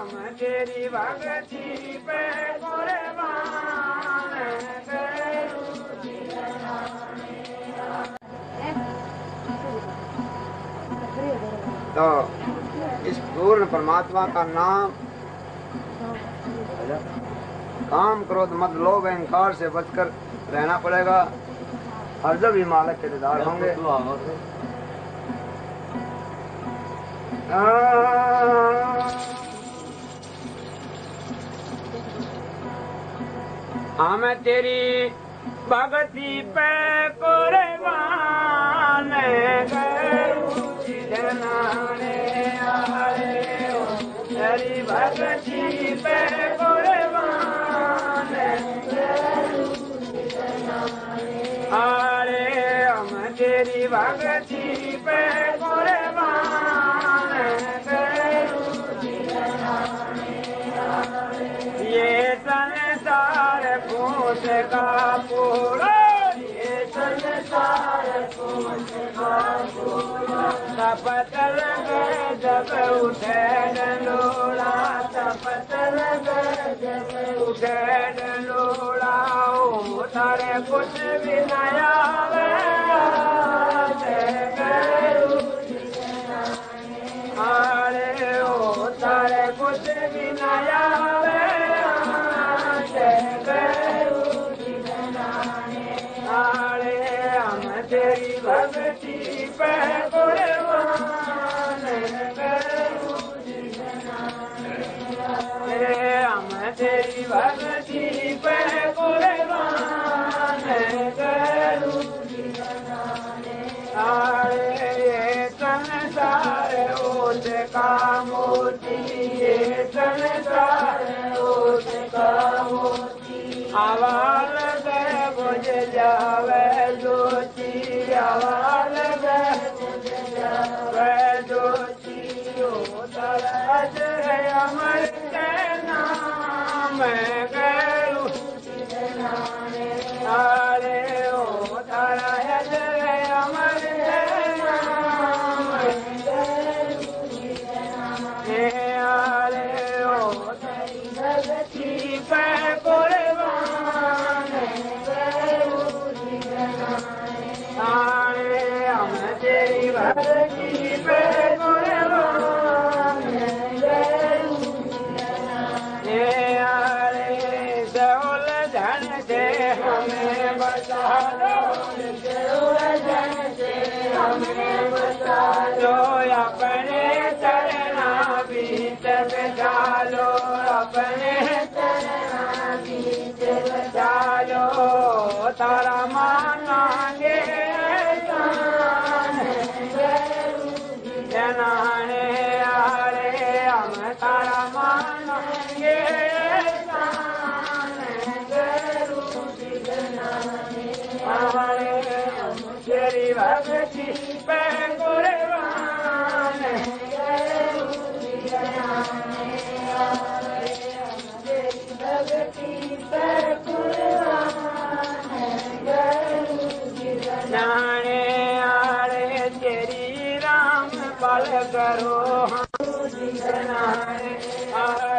हम तेरी भक्ति पे कुर्बान तो इस पूर्ण परमात्मा का नाम काम क्रोध मत लोभ अहंकार से बचकर रहना पड़ेगा और जब ही मालिक के दीदार होंगे। हम तेरी भक्ति पे कुर्बान तेरी भक्ति पे कुर्बान अरे हम तेरी भक्ति पे कुर्बान ये संसार पूछ का पूरा ये संसार पूछ का पूरा तपतर जब उठे डलोड़ा तपतर जब उठे डलोड़ा तारे कुछ भी नया अरे ओ तारे कुछ भी नया अरे हम तेरी भक्ति पे कुर्बान हम तेरी भक्ति पे कुर्बान अरे ये संसार ओट का मोती ये संसार ओट का मोती आवाज बुझ जावे ज्योति आवाज बुझ जावे ज्योति ओ तरज है अमर के नाम गरु अरे ओ तरज है अमर के नाम अरे ओ तेरी भक्ति पे कुर्बान हम तेरी भक्ति पे कुर्बान अरे दौल धन से हमें बचा दो दौल धन से हमें बचा दो अपने चरना बीच बचा लो अपने चरना बीच बचा लो तारा मानांगे जनाने अरे हम तारा मानेंगे अरे हम तेरी भक्ति पे कुर्बान भक्ति पे कुर्बान जाने अरे तेरी राम पाल करो हम